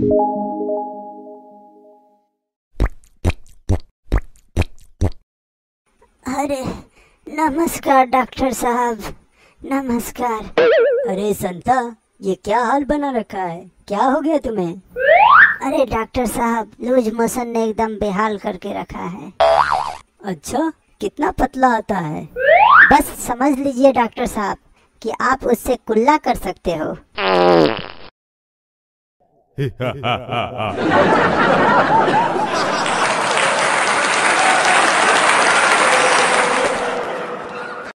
अरे नमस्कार डॉक्टर साहब, नमस्कार। अरे संता, ये क्या हाल बना रखा है? क्या हो गया तुम्हें? अरे डॉक्टर साहब, लूज मोशन ने एकदम बेहाल करके रखा है। अच्छा, कितना पतला आता है? बस समझ लीजिए डॉक्टर साहब कि आप उससे कुल्ला कर सकते हो।